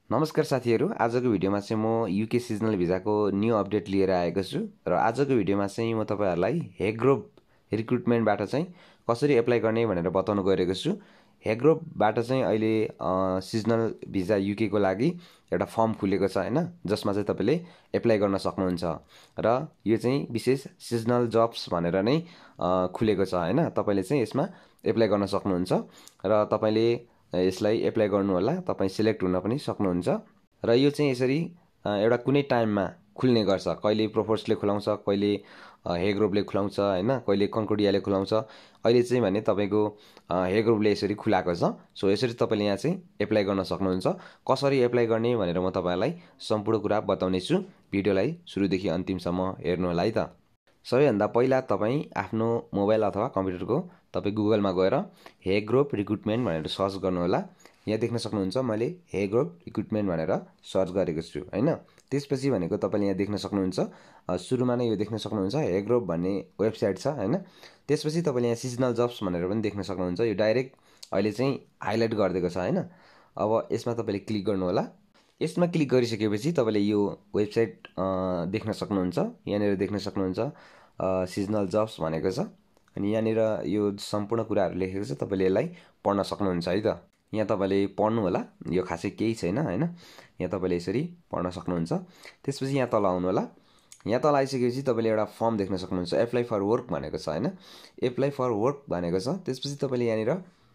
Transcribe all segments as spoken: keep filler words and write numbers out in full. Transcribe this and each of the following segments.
नमस्कार साथीहरु, आजको भिडियोमा चाहिँ म युके सिजनल भिजाको न्यू अपडेट लिएर आएको छु र आजको भिडियोमा चाहिँ म तपाईहरुलाई हेग्रोभ रिक्रुटमेन्टबाट चाहिँ कसरी एप्लाई गर्ने भनेर बताउन गइरहेको छु। हेग्रोभबाट चाहिँ अहिले सिजनल भिजा युके को लागि एउटा फर्म खुलेको छ हैन, जसमा चाहिँ तपाईले एप्लाई गर्न सक्नुहुन्छ र यो चाहिँ विशेष सिजनल जब्स भनेर नै खुलेको छ हैन। तपाईले चाहिँ यसमा एप्लाई गर्न सक्नुहुन्छ र तपाईले यसलाई एप्लाई गर्नु होला, तपाई सिलेक्ट हुन पनि सक्नुहुन्छ र यो चाहिँ यसरी एउटा कुनै टाइममा खुल्ने गर्छ। कहिले प्रोफोर्सले खुलाउँछ, कहिले हेग्रोभले खुलाउँछ हैन, कहिले कन्कोर्डियाले खुलाउँछ। अहिले चाहिँ भने तपाईको हेग्रोभले यसरी खुलाएको छ। सो यसरी तपाईले यहाँ चाहिँ एप्लाई गर्न सक्नुहुन्छ। कसरी एप्लाई गर्ने भनेर म तपाईहरुलाई सम्पूर्ण कुरा बताउने छु। भिडियोलाई सुरुदेखि अन्तिमसम्म हेर्नु होला है त। सबैभन्दा पहिला तपाई आफ्नो मोबाइल अथवा कम्प्युटरको तपाई गुगलमा गएर हेग्रोभ रिक्रुटमेन्ट भनेर सर्च गर्नु होला। यहाँ देख्न सक्नुहुन्छ मैले हेग्रोभ रिक्रुटमेन्ट भनेर सर्च गरेको छु हैन। त्यसपछि भनेको तपाईले यहाँ देख्न सक्नुहुन्छ, सुरुमा नै यो देख्न सक्नुहुन्छ हेग्रोभ भन्ने वेबसाइट छ हैन। त्यसपछि तपाईले यहाँ सिजनल जब्स भनेर पनि देख्न सक्नुहुन्छ। यो डाइरेक्ट अहिले चाहिँ हाइलाइट गरिदिएको छ हैन। अब यसमा तपाईले क्लिक गर्नु होला। यसमा क्लिक गरिसकेपछि तपाईले यो वेबसाइट देख्न सक्नुहुन्छ। यहाँनिर देख्न सक्नुहुन्छ सिजनल जब्स भनेको छ अनि यहाँनिर यो सम्पूर्ण कुराहरु लेखेको छ। तपाईले यसलाई पढ्न सक्नुहुन्छ है त। यहाँ तपाईले पढ्नु होला, यो खासै केही छैन हैन। यहाँ तपाईले यसरी पढ्न सक्नुहुन्छ। त्यसपछि यहाँ तल आउनु होला। यहाँ तल आइसकेपछि तपाईले एउटा फर्म देख्न सक्नुहुन्छ, एप्लाई फर वर्क भनेको छ हैन। एप्लाई फर वर्क भनेको छ। त्यसपछि तपाईले यहाँनिर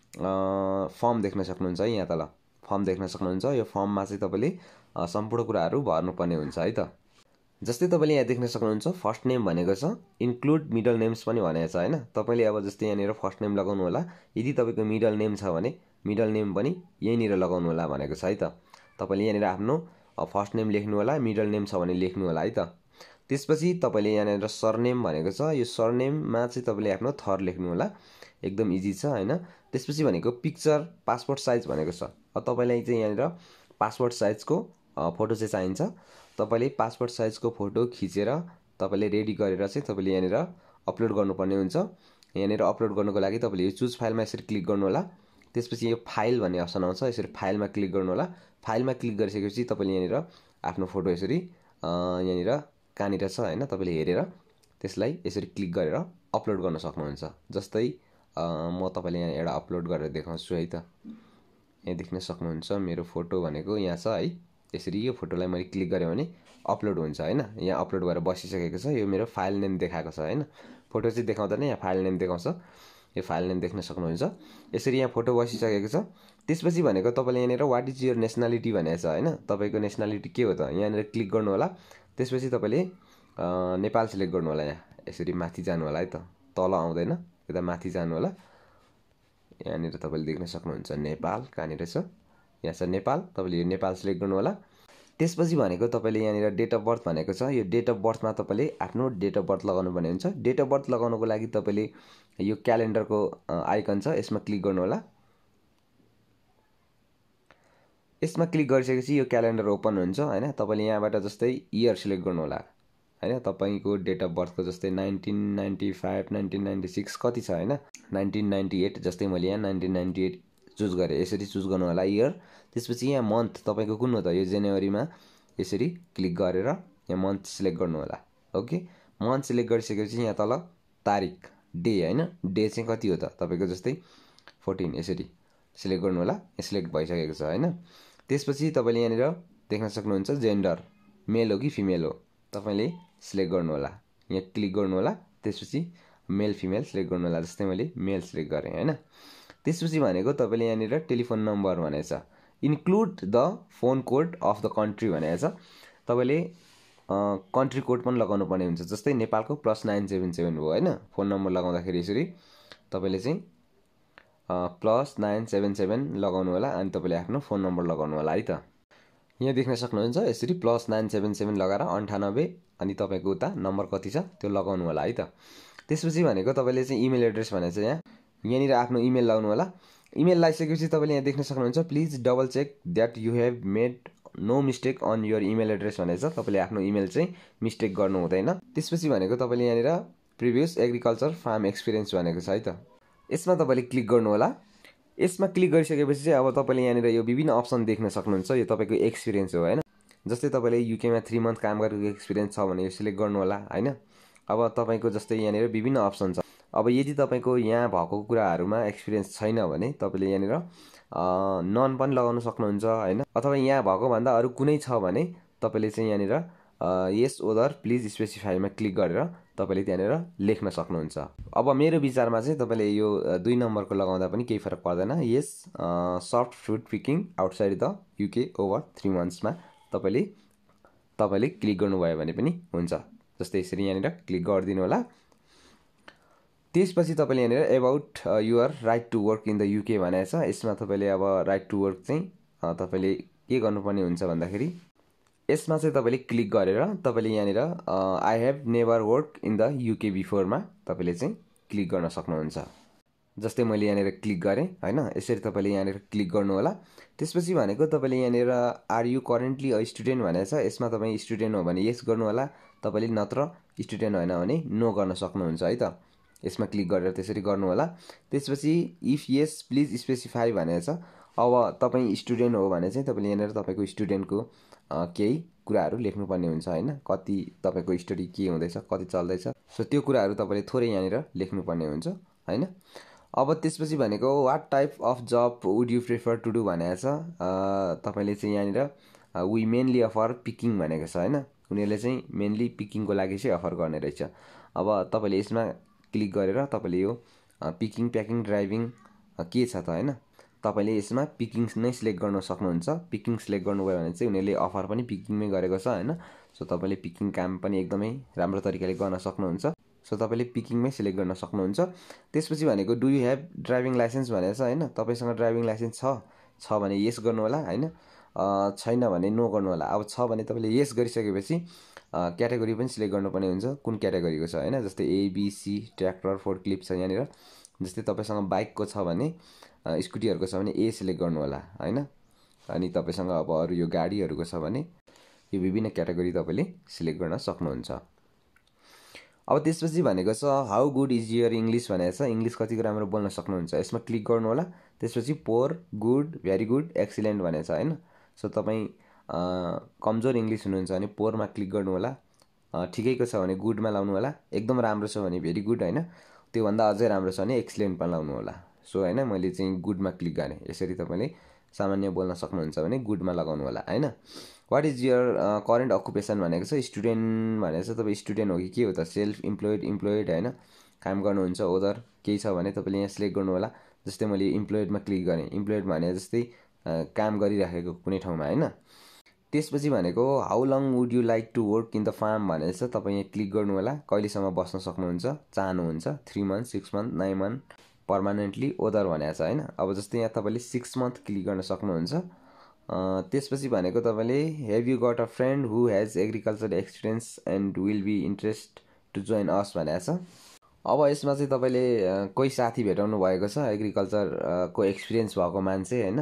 फर्म देख्न सक्नुहुन्छ है। यहाँ तल फर्म देख्न सक्नुहुन्छ। यो फर्ममा चाहिँ तपाईले सम्पूर्ण कुराहरु भर्नुपर्ने हुन्छ है त। जस्तै तपाईले यहाँ देख्न सक्नुहुन्छ फर्स्ट नेम भनेको छ, इन्क्लुड मिडल नेम्स पनि भनेको छ हैन। तपाईले अब जस्तै यहाँनिर फर्स्ट नेम लगाउनु होला। यदि तपाईको मिडल नेम छ भने मिडल नेम पनि यहीँनिर लगाउनु होला भनेको छ है त। तपाईले यहाँनिर आफ्नो फर्स्ट नेम लेख्नु होला, मिडल नेम छ भने लेख्नु होला है त। त्यसपछि तपाईले यहाँनिर सरनेम भनेको छ, यो सरनेममा चाहिँ तपाईले आफ्नो थर लेख्नु होला। एकदम इजी छ हैन। त्यसपछि भनेको पिक्चर पासपोर्ट साइज भनेको छ। अब तपाईलाई चाहिँ यहाँनिर पासपोर्ट साइजको फोटो चाहिँ चाहिन्छ। तपाईले पासपोर्ट साइजको फोटो खिचेर तपाईले रेडी गरेर चाहिँ तपाईले यहाँनिर अपलोड गर्नुपर्ने हुन्छ। यहाँनिर अपलोड गर्नको लागि तपाईले यो चुज फाइलमा यसरी क्लिक गर्नु होला। त्यसपछि यो फाइल भन्ने अप्सन आउँछ, यसरी फाइलमा क्लिक गर्नु होला। फाइलमा क्लिक गरिसकेपछि तपाईले यहाँनिर आफ्नो फोटो यसरी यहाँनिर कहाँनिर छ हैन, तपाईले हेरेर त्यसलाई यसरी क्लिक गरेर अपलोड गर्न सक्नुहुन्छ। जस्तै म तपाईलाई यहाँ एउटा अपलोड गरेर देखाउँछु है त। यहाँ देख्न सक्नुहुन्छ मेरो फोटो भनेको यहाँ छ है। यसरी यो फोटोलाई मैले क्लिक गरे भने अपलोड हुन्छ हैन। यहाँ अपलोड भएर बसिसकेको छ। यो मेरो फाइल नेम देखाएको छ हैन। फोटो चाहिँ देखाउँदैन, यहाँ फाइल नेम देखाउँछ। यो फाइल नेम देख्न सक्नुहुन्छ। यसरी यहाँ फोटो बसिसकेको छ। त्यसपछि भनेको तपाईले यहाँनिर व्हाट इज योर नेसनालिटी भनेको छ हैन। तपाईको नेसनालिटी के हो त, यहाँनिर क्लिक गर्नु होला। त्यसपछि तपाईले नेपाल सिलेक्ट गर्नु होला। यहाँ यसरी माथि जानु होला है त, तल आउँदैन, यता माथि जानु होला। यहाँनिर तपाईले देख्न सक्नुहुन्छ नेपाल कहाँनिर छ, यहाँ छ नेपाल। तपाईले यो नेपाल सिलेक्ट गर्नु होला। त्यसपछि भनेको तपाईले यहाँनिर डेट अफ बर्थ भनेको छ। यो डेट अफ बर्थमा तपाईले आफ्नो डेट अफ बर्थ लगाउनु पर्ने हुन्छ। डेट अफ बर्थ लगाउनको लागि तपाईले यो क्यालेन्डरको आइकन छ, यसमा क्लिक गर्नु होला। यसमा क्लिक गरिसकेपछि यो क्यालेन्डर ओपन हुन्छ हैन। तपाईले यहाँबाट जस्तै इयर सिलेक्ट गर्नु होला हैन। तपाईको डेट अफ बर्थको जस्तै nineteen ninety five, nineteen ninety six कति छ हैन, नाइन्टीन नाइन्टी एट जस्तै मैले यहाँ नाइन्टीन नाइन्टी एट चुज गरे। यसरी चुज गर्नु होला इयर। त्यसपछि यहाँ मन्थ तपाईको कुन हो त, यो जनवरीमा यसरी क्लिक गरेर यहाँ मन्थ सिलेक्ट गर्नु होला। ओके, मन्थ सिलेक्ट गरिसकेपछि यहाँ तल तारिख डे हैन, डे चाहिँ कति हो त तपाईको जस्तै फोर्टीन यसरी सिलेक्ट गर्नु होला। सिलेक्ट भइसकेको छ हैन। त्यसपछि तपाईले यहाँनिर देख्न सक्नुहुन्छ जेन्डर मेल हो कि फिमेल हो, तपाईले सिलेक्ट गर्नु होला। यहाँ क्लिक गर्नु होला। त्यसपछि मेल फिमेल सिलेक्ट गर्नु होला। जस्तै मैले मेल सिलेक्ट गरे हैन। त्यसपछि भनेको तपाईले यहाँनिर टेलिफोन नम्बर भनेको छ, include the phone code of the country भनेको छ। तपाईले कन्ट्री कोड पनि लगाउनु पर्ने हुन्छ। जस्तै नेपालको प्लस नाइन सेभेन सेभेन हो हैन। फोन नम्बर लगाउँदाखेरि यसरी तपाईले चाहिँ प्लस नाइन सेभेन सेभेन लगाउनु होला अनि तपाईले आफ्नो फोन नम्बर लगाउनु होला है त। यहाँ देख्न सक्नुहुन्छ यसरी प्लस नाइन सेभेन सेभेन लगाएर अन्ठानब्बे अनि तपाईको उता नम्बर कति छ त्यो लगाउनु होला है त। त्यसपछि भनेको तपाईले चाहिँ इमेल एड्रेस भनेको छ, यहाँ यहाँनिर आफ्नो इमेल लगाउनु होला। इमेल लगाइसकेपछि तपाईले यहाँ देख्न सक्नुहुन्छ please double check that you have made no mistake on your email address भनेको छ। तपाईले आफ्नो इमेल चाहिँ मिस्टेक गर्नु हुँदैन। त्यसपछि भनेको तपाईले यहाँनिर प्रिभियस एग्रिकल्चर फार्म एक्सपिरियन्स भनेको छ है त। यसमा तपाईले क्लिक गर्नु होला। यसमा क्लिक गरिसकेपछि चाहिँ अब तपाईँले यहाँनिर यो विभिन्न अप्सन देख्न सक्नुहुन्छ। यो तपाईँको एक्सपिरियन्स हो होइन। जस्तै तपाईँले युकेमा थ्री मन्थ काम गरेको एक्सपिरियन्स छ भने यो सिलेक्ट गर्नु होला होइन। अब तपाईँको जस्तै यहाँनिर विभिन्न अप्सन छ। अब यदि तपाईँको यहाँ भएको कुराहरूमा एक्सपिरियन्स छैन भने तपाईँले यहाँनिर नन पनि लगाउन सक्नुहुन्छ होइन। अथवा यहाँ भएको भन्दा अरू कुनै छ भने तपाईँले चाहिँ यहाँनिर यस ओदर प्लिज स्पेसिफाईमा क्लिक गरेर तपाईँले त्यहाँनिर लेख्न सक्नुहुन्छ। अब मेरो विचारमा चाहिँ तपाईँले यो दुई नम्बरको लगाउँदा पनि केही फरक पर्दैन। यस soft fruit picking outside the UK over three मन्थ्समा तपाईँले तपाईँले क्लिक गर्नुभयो भने पनि हुन्छ। जस्तै यसरी यहाँनिर क्लिक गरिदिनु होला। त्यसपछि तपाईँले यहाँनिर about your right to work in the UK भनेको छ। यसमा तपाईँले अब राइट टु वर्क चाहिँ तपाईँले के गर्नुपर्ने हुन्छ भन्दाखेरि यसमा चाहिँ तपाईँले क्लिक गरेर तपाईँले यहाँनिर I have never work in the UK बिफोरमा तपाईँले चाहिँ क्लिक गर्न सक्नुहुन्छ। जस्तै मैले यहाँनिर क्लिक गरेँ होइन। यसरी तपाईँले यहाँनिर क्लिक गर्नु होला। त्यसपछि भनेको तपाईँले यहाँनिर are you currently a student भनेको छ। यसमा तपाईँ स्टुडेन्ट हो भने यस गर्नु होला, तपाईँले नत्र स्टुडेन्ट होइन भने नो गर्न सक्नुहुन्छ है त। यसमा क्लिक गरेर त्यसरी गर्नु होला। त्यसपछि इफ यस प्लिज स्पेसिफाई भनेको छ। अब तपाईँ स्टुडेन्ट हो भने चाहिँ तपाईँले यहाँनिर तपाईँको स्टुडेन्टको केही कुराहरू लेख्नुपर्ने हुन्छ होइन। कति तपाईँको स्टडी के हुँदैछ, कति चल्दैछ, सो त्यो कुराहरू तपाईँले थोरै यहाँनिर लेख्नुपर्ने हुन्छ होइन। अब त्यसपछि भनेको what type of job would you prefer to do भनेको छ। तपाईँले चाहिँ यहाँनिर वी मेनली अफर पिकिङ भनेको छ होइन। उनीहरूले चाहिँ मेनली पिकिङको लागि चाहिँ अफर गर्ने रहेछ। अब तपाईँले यसमा क्लिक गरेर तपाईँले यो पिकिङ प्याकिङ ड्राइभिङ के छ त होइन, तपाईँले यसमा पिकिङ नै सिलेक्ट गर्न सक्नुहुन्छ। पिकिङ सिलेक्ट गर्नुभयो भने चाहिँ उनीहरूले अफर पनि पिकिङमै गरेको छ होइन। सो तपाईँले पिकिङ काम पनि एकदमै राम्रो तरिकाले गर्न सक्नुहुन्छ। सो तपाईँले पिकिङमै सिलेक्ट गर्न सक्नुहुन्छ। त्यसपछि भनेको do you have driving licence भनेको छ होइन। तपाईँसँग ड्राइभिङ लाइसेन्स छ छ भने यस गर्नु होला होइन। छैन भने नो गर्नु होला। अब छ भने तपाईँले यस गरिसकेपछि क्याटेगोरी पनि सिलेक्ट गर्नुपर्ने हुन्छ, कुन क्याटेगोरीको छ होइन। जस्तै एबिसी ट्र्याक्टर फोर्ट क्लिप छ यहाँनिर। जस्तै तपाईँसँग बाइकको छ भने स्कुटीहरूको छ भने ए सिलेक्ट गर्नु होला होइन। अनि तपाईँसँग अब अरू यो गाडीहरूको छ भने यो विभिन्न क्याटेगोरी तपाईँले सिलेक्ट गर्न सक्नुहुन्छ। अब त्यसपछि भनेको छ how good is your English भनेको छ। इङ्ग्लिस कतिको राम्रो बोल्न सक्नुहुन्छ, यसमा क्लिक गर्नु होला। त्यसपछि poor, good, very good, excellent भनेको छ होइन। सो तपाईँ कमजोर इङ्ग्लिस हुनुहुन्छ भने पोरमा क्लिक गर्नु होला। ठिकैको छ भने गुडमा लाउनु होला। एकदम राम्रो छ भने भेरी गुड होइन। त्योभन्दा अझै राम्रो छ भने एक्सिलेन्टमा लाउनु होला। सो होइन मैले चाहिँ गुडमा क्लिक गरेँ। यसरी तपाईँले सामान्य बोल्न सक्नुहुन्छ भने गुडमा लगाउनु होला होइन। What is your current occupation भनेको छ। स्टुडेन्ट भनेको छ। तपाईँ स्टुडेन्ट हो कि के हो त, सेल्फ इम्प्लोइड इम्प्लोइड होइन, काम गर्नुहुन्छ ओदर केही छ भने तपाईँले यहाँ सिलेक्ट गर्नु होला। जस्तै मैले इम्प्लोइडमा क्लिक गरेँ। इम्प्लोइड भने जस्तै काम गरिराखेको कुनै ठाउँमा होइन। त्यसपछि भनेको how long would you like to work in the farm भनेको छ। तपाईँ यहाँ क्लिक गर्नु होला। कहिलेसम्म बस्न सक्नुहुन्छ चाहनुहुन्छ, three month six month nine month permanently other भनेको छ होइन। अब जस्तै यहाँ तपाईँले सिक्स मन्थ क्लिक गर्न सक्नुहुन्छ। त्यसपछि भनेको तपाईँले have you got a friend who has agriculture experience and will be interest to join us भनेको छ। अब यसमा चाहिँ तपाईँले कोही साथी भेटाउनु भएको छ एग्रिकल्चरको एक्सपिरियन्स भएको मान्छे होइन,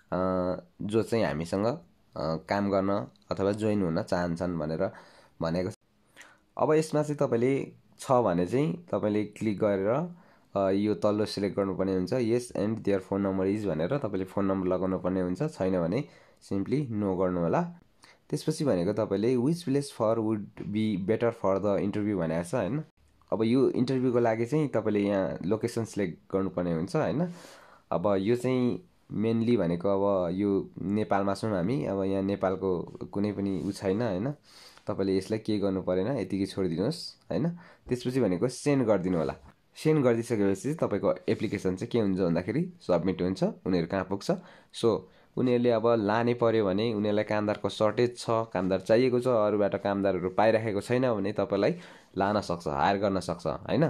जो चाहिँ हामीसँग काम गर्न अथवा जोइन हुन चाहन्छन् भनेर भनेको छ। अब यसमा चाहिँ तपाईँले छ भने चाहिँ तपाईँले क्लिक गरेर यो तल्लो सिलेक्ट गर्नुपर्ने हुन्छ। Yes and their phone number is भनेर तपाईँले फोन नम्बर लगाउनु पर्ने हुन्छ। छैन भने सिम्पली नो गर्नु होला। त्यसपछि भनेको तपाईँले which place for would be better for the interview भनेको छ होइन। अब यो इन्टरभ्यूको लागि चाहिँ तपाईँले यहाँ लोकेसन सिलेक्ट गर्नुपर्ने हुन्छ होइन। अब यो चाहिँ मेनली भनेको अब यो नेपालमा छौँ हामी। अब यहाँ नेपालको कुनै पनि उ छैन होइन। तपाईँले यसलाई के गर्नु परेन, यतिकै छोडिदिनुहोस् होइन। त्यसपछि भनेको सेन्ड गरिदिनु होला। सेन्ड गरिदिइसकेपछि तपाईँको एप्लिकेसन चाहिँ के हुन्छ भन्दाखेरि सबमिट हुन्छ, उनीहरू कहाँ पुग्छ। सो उनीहरूले अब लाने पर्यो भने उनीहरूलाई कामदारको सर्टेज छ, कामदार चाहिएको छ, अरूबाट कामदारहरू पाइराखेको छैन भने तपाईँलाई लान सक्छ, हायर गर्न सक्छ होइन।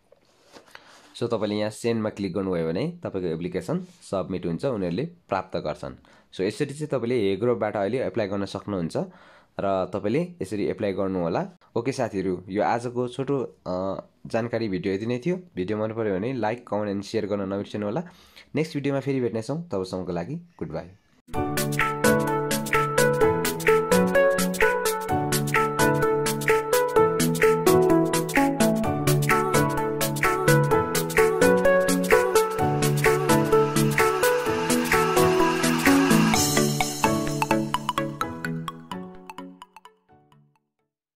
सो तपाईँले यहाँ सेन्डमा क्लिक गर्नुभयो भने तपाईँको एप्लिकेसन सबमिट हुन्छ, उनीहरूले प्राप्त गर्छन्। सो यसरी चाहिँ तपाईँले हेग्रोभबाट अहिले एप्लाई गर्न सक्नुहुन्छ र तपाईँले यसरी एप्लाई गर्नु होला। ओके साथीहरू, यो आजको छोटो जानकारी भिडियो यति नै थियो। भिडियो मन पर्यो भने लाइक कमेन्ट एन्ड सेयर गर्न नबिर्सनु होला। नेक्स्ट भिडियोमा फेरि भेट्नेछौँ। तबसम्मको लागि गुड बाई।